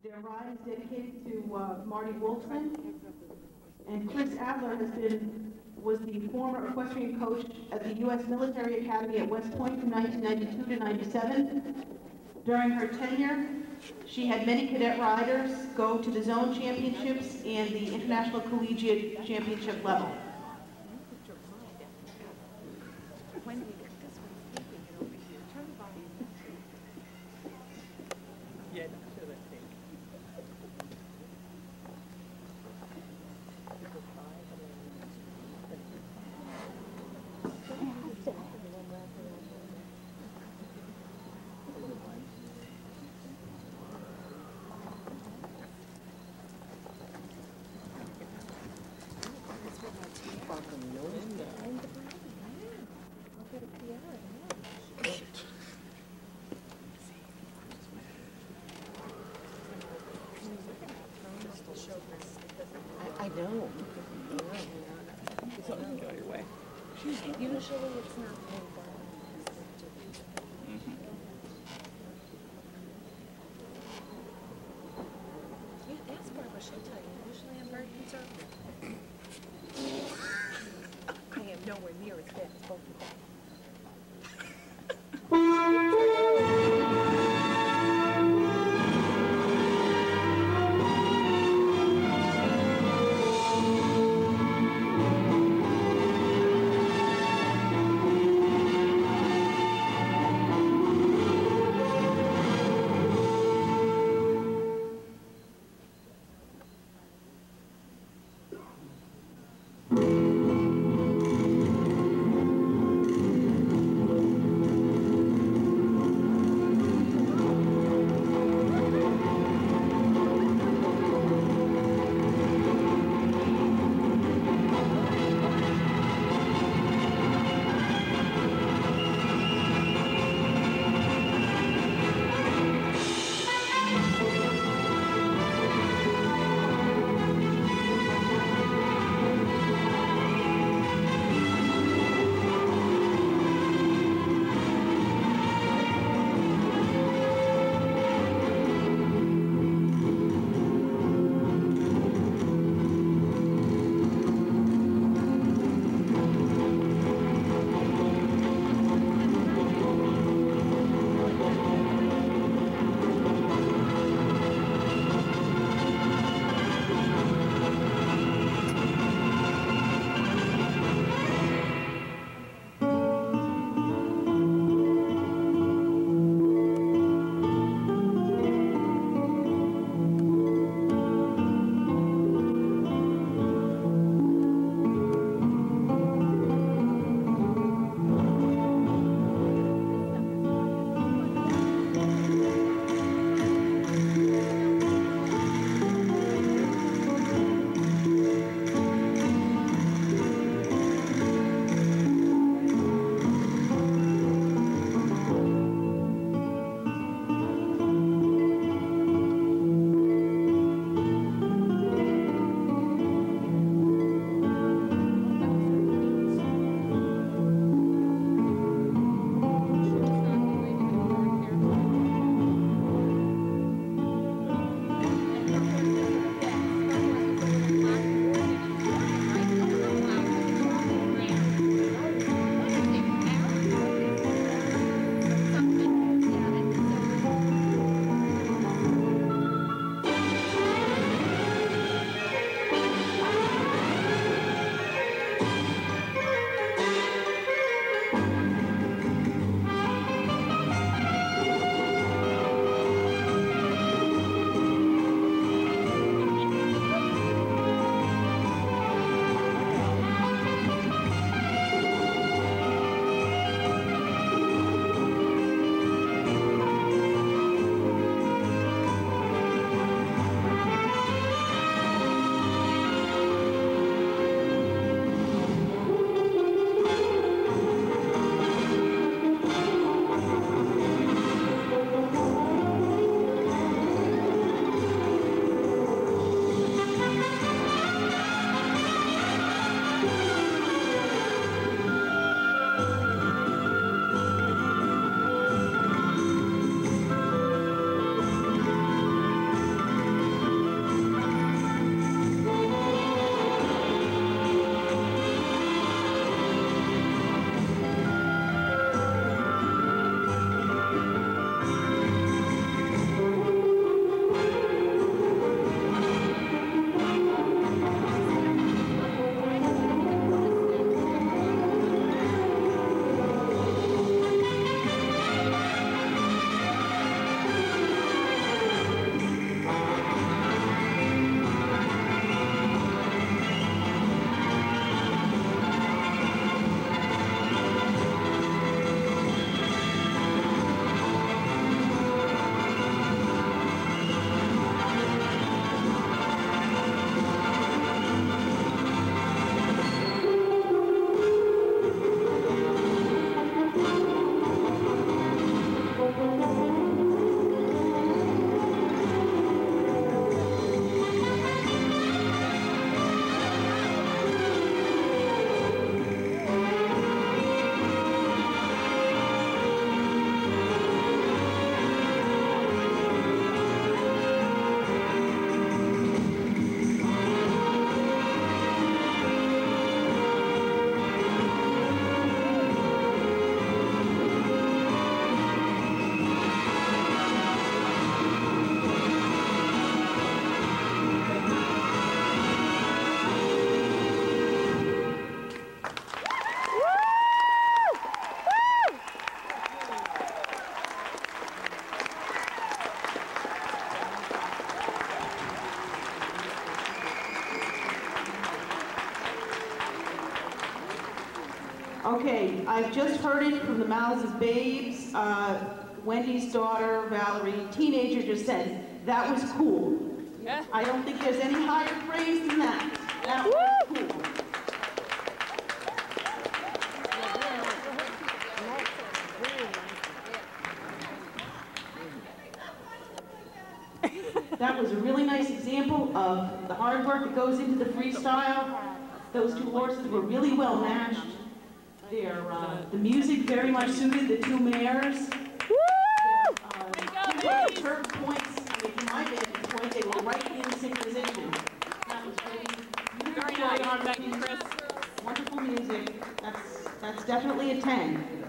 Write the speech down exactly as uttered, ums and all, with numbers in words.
Their ride is dedicated to uh, Marty Wolfson, and Chris Adler has been was the former equestrian coach at the U S Military Academy at West Point from nineteen ninety-two to ninety-seven. During her tenure, she had many cadet riders go to the zone championships and the international collegiate championship level. I know. Something go your way. Usually it's not very bad. Mm-hmm. Yeah, ask Barbara, she'll tell you. Usually I'm very conservative. I am nowhere near as bad as both of them. Okay, I've just heard it from the mouths of babes. Uh, Wendy's daughter, Valerie, teenager, just said, that was cool. Yeah. I don't think there's any higher praise than that. That was cool. That was a really nice example of the hard work that goes into the freestyle. Those two horses were really well matched. Their, uh, the music very much suited the two mares. Their, uh, two turf points, I mean, from my vantage point, they were right in synchronization. That was really, Very nice. Thank you, Chris. wonderful music. That's, that's definitely a ten.